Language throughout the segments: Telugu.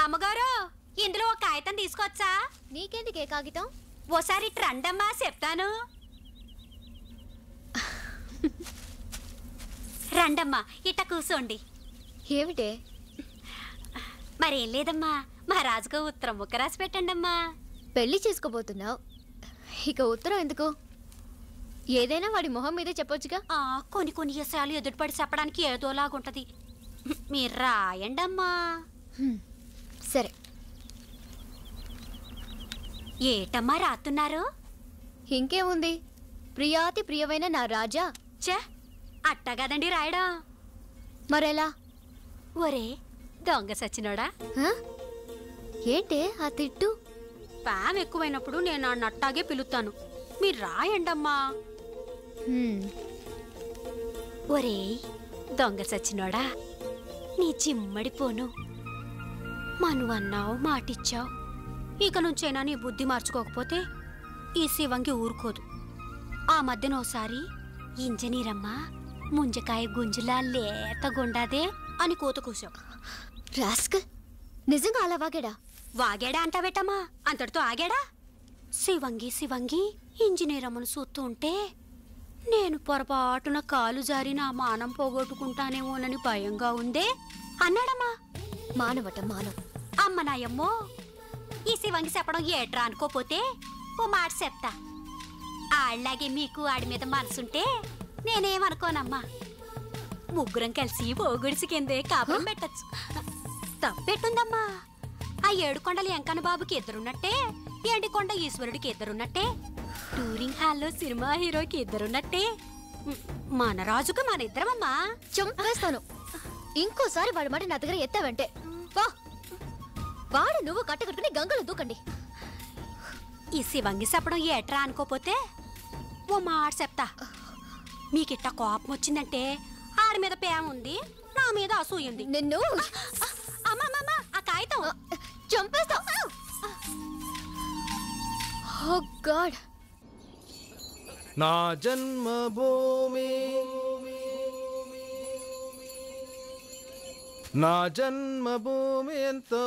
అమ్మగారు ఇందులో ఒక కాగితం తీసుకొచ్చా? నీకెందుకే కాగితం? ఓసారి రండమ్మా చెప్తాను. రండమ్మా ఇట్ట కూర్చోండి. ఏమిటే? మరేం లేదమ్మా, మా రాజుకు ఉత్తరం ముక్క రాసి పెట్టండమ్మా. పెళ్లి చేసుకోబోతున్నావు, ఇక ఉత్తరం ఎందుకు? ఏదైనా వాడి మొహం మీదే చెప్పొచ్చుగా. కొన్ని కొన్ని విషయాలు ఎదుటిపడి చెప్పడానికి ఏదోలాగుంటది. మీరు రాయండమ్మా. సరే. ఏటమ్మా రాస్తున్నారు? ఇంకేముంది, ప్రియాతి ప్రియమైన నా రాజా. చే అట్టా కదండి రాయడం. మరెలా? ఒరే దొంగ సచ్చినోడా. ఏంటే ఆ తిట్టు? పామ్ ఎక్కువైనప్పుడు నేను ఆ నట్టాగే పిలుస్తాను. మీరు రాయండమ్మా. ఒరే దొంగ సచ్చినోడా, నీ చిమ్మడిపోను. మనువన్నావు, మాటిచ్చావు. ఇక నుంచైనా నీ బుద్ధి మార్చుకోకపోతే ఈ శివంగి ఊరుకోదు. ఆ మధ్యనోసారి ఇంజనీరమ్మ ముంజకాయ గుంజులా లేతగుండాదే అని కోత కూసావు. రాస్కల్, నిజంగా అలా వాగాడా? వాగాడా అంటావేటమ్మా, అంతటితో ఆగాడా? శివంగి శివంగి ఇంజనీరమ్మను చూస్తూ ఉంటే నేను పొరపాటున కాలు జారి నా మానం పోగొట్టుకుంటానేమోనని భయంగా ఉందే అన్నాడమ్మా. మానవట మానవ. అమ్మ నాయమ్మో, ఈ శివంగి చెప్పడం ఏట్రా అనుకోపోతే ఓ మాట చెప్తా. ఆళ్లాగే మీకు ఆడి మీద మనసుంటే నేనేమనుకోనమ్మా. ముగ్గురం కలిసి ఓగుడిసి కిందే కాపురం పెట్టచ్చు. తప్పెట్టుందమ్మా. ఆ 7 కొండలు ఎంకన్న బాబుకి ఇద్దరున్నట్టే, ఎండికొండ ఈశ్వరుడికి ఇద్దరున్నట్టే, టూరింగ్ హాల్లో సినిమా హీరోకి ఇద్దరున్నట్టే మన రాజుకు మన ఇద్దరమమ్మా. చంపేస్తాను ఇంకోసారి వాడి మాట నా దగ్గర ఎత్తావంటే. వాడు నువ్వు కట్టకట్టుకుని గంగలో దూకండి. ఈ శివంగి చెప్పడం ఏట్రా అనుకోపోతే ఓ మాట చెప్తా. మీకిట్ట కోపం వచ్చిందంటే ఆడి మీద ప్రేమ ఉంది, నా మీద అసూయింది. నిన్ను అమ్మమ్మ ఆ కాగితం చంపేస్తా. Oh god. నా జన్మభూమి నా జన్మభూమి ఎంతో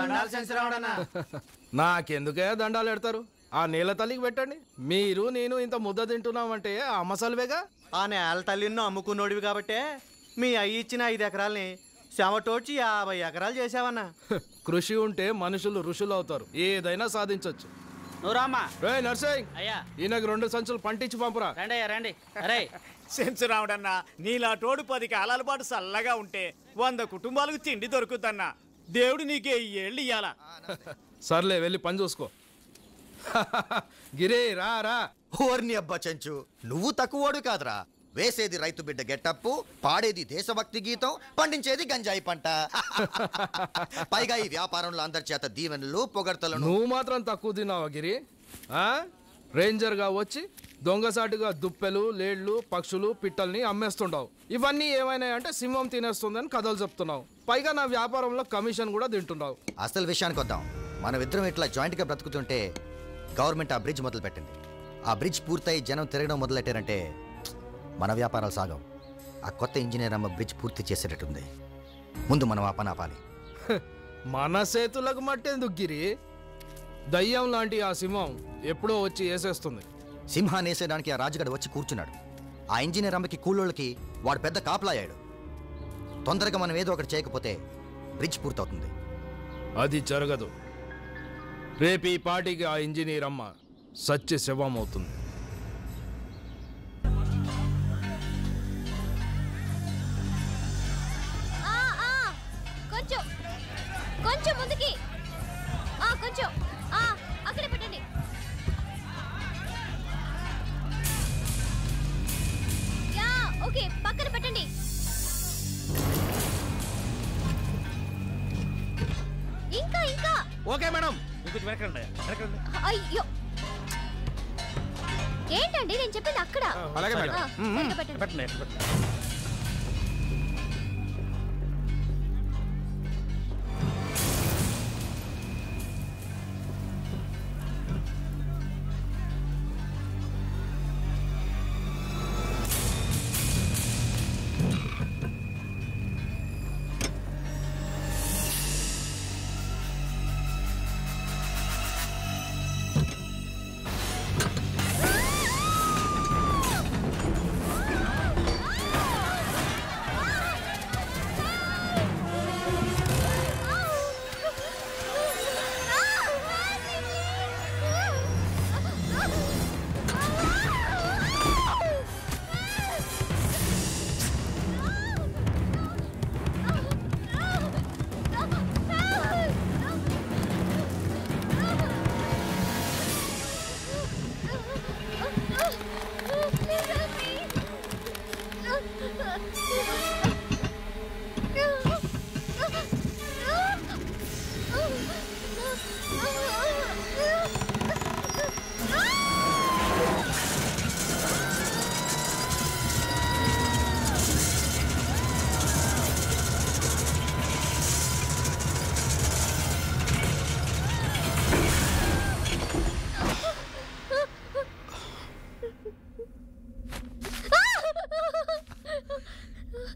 నాకెందుకే దండాలు పెడతారు? ఆ నేల తల్లికి పెట్టండి. మీరు నేను ఇంత ముద్ద తింటున్నామంటే అమ్మసలువేగా. ఆ నేల తల్లిని అమ్ముకున్నోడివి కాబట్టే మీ అయ్యి ఇచ్చిన 5 ఎకరాలని శవటోడ్చి 50 ఎకరాలు చేసావన్నా. కృషి ఉంటే మనుషులు ఋషులు అవుతారు, ఏదైనా సాధించవచ్చు. నర్సింగ్, ఈయనకు 2 సంచులు పంటించి పంపురా. రండి. అరే సెంచురావుడన్నా, నీలా తోడు 10 కాలాల పాటు చల్లగా ఉంటే 100 కుటుంబాలకు తిండి దొరుకుతన్నా. దేవుడు నీకే 7 ఏళ్ళు ఇయ్యాలా. సర్లే, వెళ్ళి పని చూసుకో. గిరే రా రా. ఓర్ని అబ్బా చెంచు, నువ్వు తక్కువోడు కాదురా. వేసేది రైతు బిడ్డ గెట్టప్పు, పాడేది దేశభక్తి గీతం, పండించేది గంజాయి పంట. పైగా ఈ వ్యాపారంలో అందరి చేత దీవెనలు పొగడ్తలను. నువ్వు మాత్రం తక్కువ తిన్నావా గిరి? రేంజర్గా వచ్చి దొంగసాటుగా దుప్పెలు, లేళ్లు, పక్షులు, పిట్టల్ని అమ్మేస్తుంటావు. ఇవన్నీ ఏమైనా అంటే సింహం తినేస్తుందని కథలు చెప్తున్నావు. పైగా నా వ్యాపారంలో కమిషన్ కూడా తింటున్నావు. అసలు విషయానికి వద్దాం. మనమిద్దరం ఇట్లా జాయింట్గా బ్రతుకుతుంటే గవర్నమెంట్ ఆ బ్రిడ్జ్ మొదలు పెట్టింది. ఆ బ్రిడ్జ్ పూర్తయి జనం తిరగడం మొదలెట్టారంటే మన వ్యాపారాలు సాగం. ఆ కొత్త ఇంజనీర్ అమ్మ బ్రిడ్జ్ పూర్తి చేసేటట్టుంది. ముందు మనం ఆ పని ఆపాలి. మన చేతులకు మట్టేందుకు గిరి? దయ్యం లాంటి ఆ సింహం ఎప్పుడో వచ్చి వేసేస్తుంది. సింహాన్ని వేసేయడానికి ఆ రాజుగాడు వచ్చి కూర్చున్నాడు. ఆ ఇంజనీర్ అమ్మకి కూలోళ్ళకి వాడు పెద్ద కాపలాయాడు. తొందరగా మనం ఏదో ఒకటి చేయకపోతే బ్రిడ్జ్ పూర్తవుతుంది. అది జరగదు. రేపు ఈ పార్టీకి ఆ ఇంజనీర్ అమ్మ సత్య శవం అవుతుంది. కొంచెం ముందుకి, కొంచెం అక్కడే పెట్టండి. ఓకే, పక్కన పెట్టండి. ఇంకా ఓకే మేడం. అయ్యో, ఏంటండి నేను చెప్పింది అక్కడ. పెట్టండి.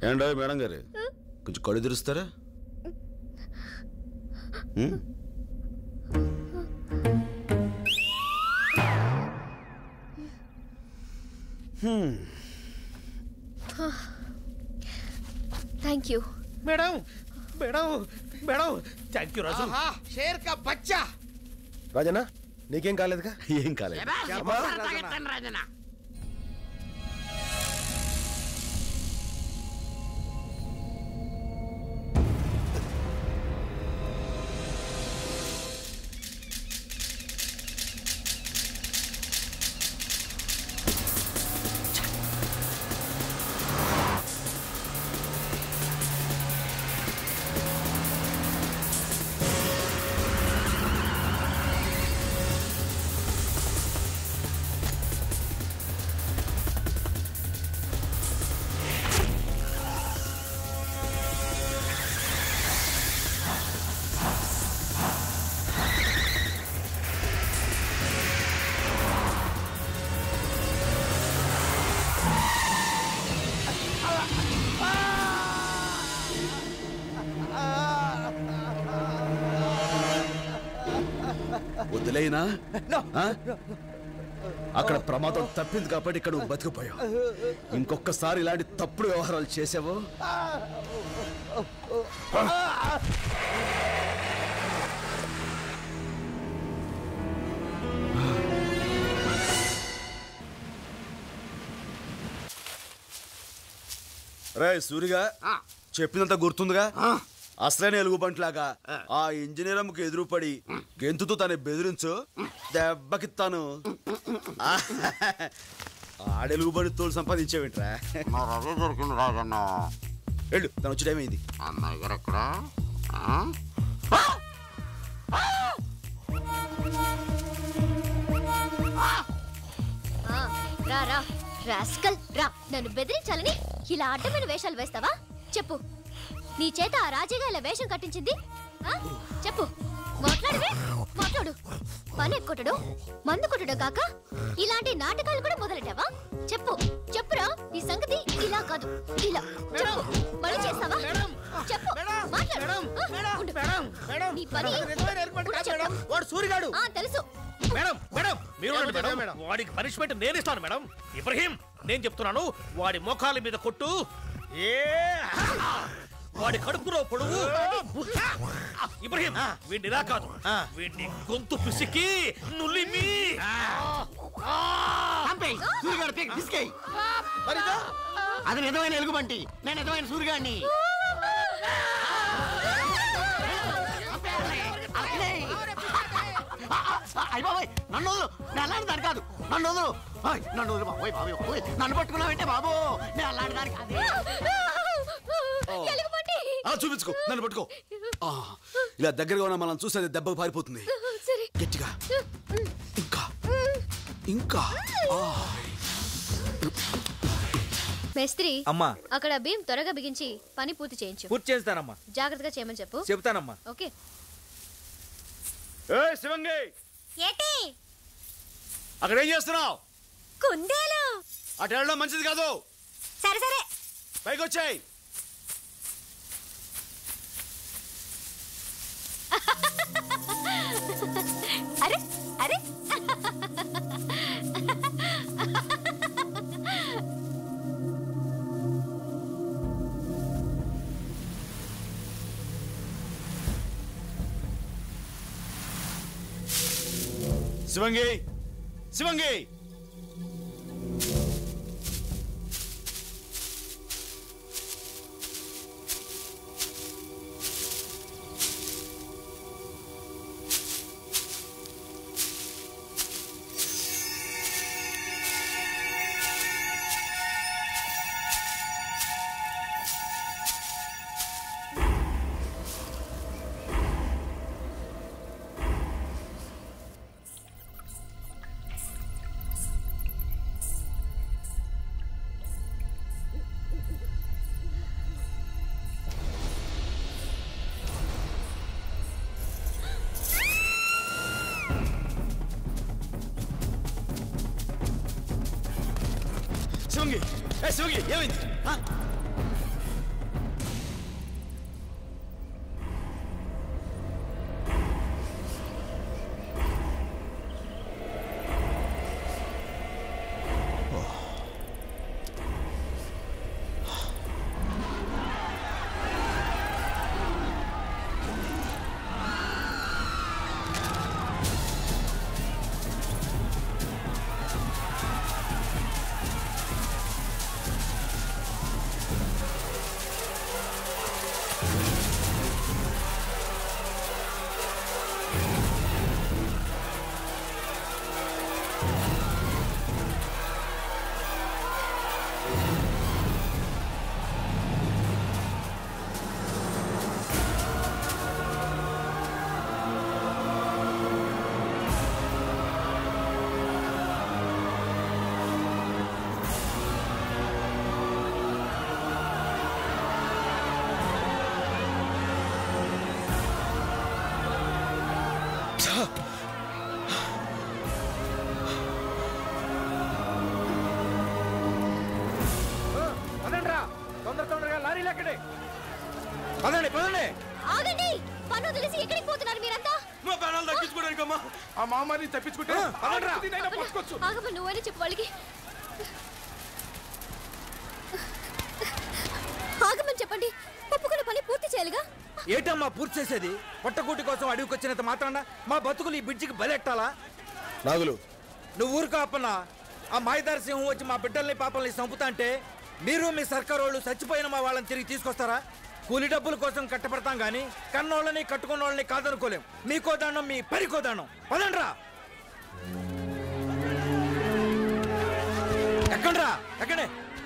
ఏంటో మేడం గారు కొంచెం కళ్ళు తెరుస్తారా? Thank you madam madam madam thank you Raju. షేర్ కా బచ్చా. రాజనా నీకేం కాలేదుగా? ఏం కాలేదు. రాజనా వదిలేనా? అక్కడ ప్రమాదం తప్పింది కాబట్టి ఇక్కడ నువ్వు బతికిపోయావు. ఇంకొకసారి ఇలాంటి తప్పుడు వ్యవహారాలు చేసావు రే సూరిగా చెప్పినంత గుర్తుందిగా? అసలైన ఎలుగుబంట్లాగా ఆ ఇంజనీరమ్మకు ఎదురుపడి గెంతుతో తన బెదిరించు, దెబ్బకి తను ఆడెలుగుబడి తోలు సంపాదించేవింట్రా. అదే దొరికింది రాజన్న. వెళ్ళు, తను వచ్చి టైం అయింది. అమ్మాయి గారు ఎక్కడ? రా రా రాస్కల్ రా. నన్ను బెదిరించాలని ఇలా అడ్డమైన వేషాలు వేస్తావా? చెప్పు, నీ చేత ఆ రాజీగా ఇలా వేషం కట్టించింది? చెప్పు, మాట్లాడు. పని కొట్టడు, మందు కొట్టడు కాక ఇలాంటి నాటకాలు కూడా మొదలెట్టావా? చెప్పురా, నీ సంగతి ఇలా కాదు, ఇలా చెప్పు. మళ్ళీ చేస్తావా? చెప్పు, మాట్లాడు. నీ పని వాడు సూరిగాడు. తెలుసు మేడం మేడం మీరు మేడం, వాడికి పనిష్మెంట్ నేను ఇస్తాను మేడం. ఇబ్రహీం, నేను చెప్తున్నాను, వాడి మోకాల మీద కొట్టు, వాడి కడుపులో పొడుగు. ఇబ్రహీం, వీడిని ఇలా కాదు, వీడిని గొంతు పిసికి నులిమి. అది నిజమైన ఎలుగుబంటి, నేను నిజమైన సూరిగాడిని. అయిపోయి నన్ను వదులు, నేను అలాంటి దాని కాదు. నన్ను వదులు, నన్ను వదులు బాబోయ్. బాబోయ్ నన్ను పట్టుకున్నావంటే బాబు, నేను అలాంటి దాని కాదు. చూపించుకో, నన్ను పట్టుకో. ఇలా దగ్గరగా ఉన్నా మనం చూసేది దెబ్బకు పారిపోతుంది. గట్టిగా ఇంకా ఇంకా. మేస్త్రి అమ్మా, అక్కడ భీమ్ త్వరగా బిగించి పని పూర్తి చేయించు. పూర్తి చేస్తానమ్మా. జాగ్రత్తగా చేయమని చెప్పు. చెప్తానమ్మా. ఓకే. శివంగి, ఏటి అక్కడ ఏం చేస్తున్నావు? కుందేలు. అటు వెళ్ళడం మంచిది కాదు. సరే పైకి వచ్చాయి. అరే అరే శివంగి, శివంగి, శివంగి, శివంగి, ఏమైంది? తొందరగా లారీలు ఎక్కడే. పదండి పదండి. ఆగండి, పన్ను తెలిసి ఎక్కడికి పోతున్నారు మీరంతా? మా ప్రాణాలు దక్కించుకోవడానికమ్మా. ఆ మామారిని తప్పించుకుంటే ఆగమని నువ్వైనా చెప్పు వాళ్ళకి. ఆగమని చెప్పండి, ఒప్పుకున్న పని పూర్తి చేయాలిగా. ఏటమ్మా పూర్తి చేసేది? పొట్టకూటి కోసం అడవికి వచ్చినంత మాత్రాన మా బతుకులు ఈ బ్రిడ్జికి బలెట్టాలా? నాగులు, నువ్వు ఊరుకో అప్పన్నా. ఆ మాయదారి సింహం వచ్చి మా బిడ్డల్ని పాపల్ని చంపుతా అంటే మీరు మీ సర్కారు వాళ్ళు చచ్చిపోయిన మా వాళ్ళని తిరిగి తీసుకొస్తారా? కూలి డబ్బుల కోసం కట్టపడతాం గానీ కన్నోళ్ళని కట్టుకున్న వాళ్ళని కాదనుకోలేం. మీకో దానం, మీ పరికో దానం. పదండ్రా. ఎక్కండ్రా, ఎక్కడే.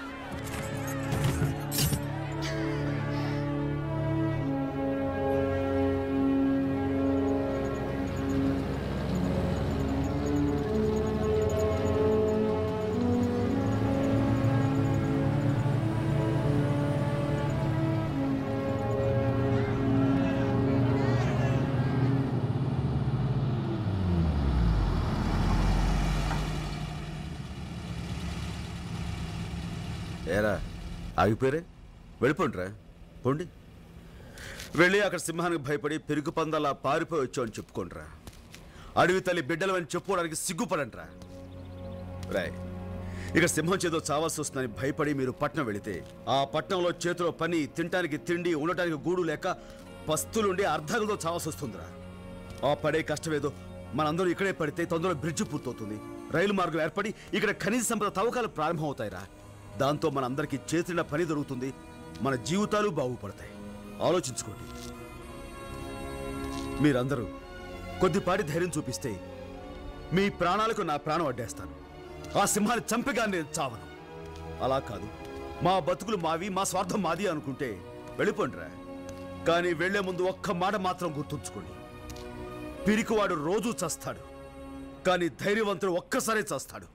ఏరా ఆగిపోయారే, వెళ్ళిపోండిరా, పోండి. వెళ్ళి అక్కడ సింహానికి భయపడి పెరుగు పందాలా పారిపోయి వచ్చామని చెప్పుకోండిరా. అడవి తల్లి బిడ్డలమని చెప్పుకోవడానికి సిగ్గుపడండిరా. రాయ్, ఇక సింహం చేతో చావాల్సి వస్తుందని భయపడి మీరు పట్నం వెళితే ఆ పట్నంలో చేతిలో పని, తినటానికి తిండి, ఉండటానికి గూడు లేక పస్తులుండి అర్ధాలతో చావాల్సి వస్తుందిరా. ఆ పడే కష్టమేదో మనందరూ ఇక్కడే పడితే తొందరలో బ్రిడ్జ్ పూర్తవుతుంది. రైలు మార్గం ఏర్పడి ఇక్కడ ఖనిజ సంపద తవ్వకాలు ప్రారంభం అవుతాయిరా. దాంతో మనందరికీ చేతిన పని దొరుకుతుంది, మన జీవితాలు బాగుపడతాయి. ఆలోచించుకోండి. మీరందరూ కొద్దిపాటి ధైర్యం చూపిస్తే మీ ప్రాణాలకు నా ప్రాణం అడ్డేస్తాను. ఆ సింహాన్ని చంపగా నేను చావను. అలా కాదు, మా బతుకులు మావి, మా స్వార్థం మాది అనుకుంటే వెళ్ళిపోండిరా. కానీ వెళ్లే ముందు ఒక్క మాట మాత్రం గుర్తుంచుకోండి. పిరికివాడు రోజూ చస్తాడు, కానీ ధైర్యవంతుడు ఒక్కసారే చస్తాడు.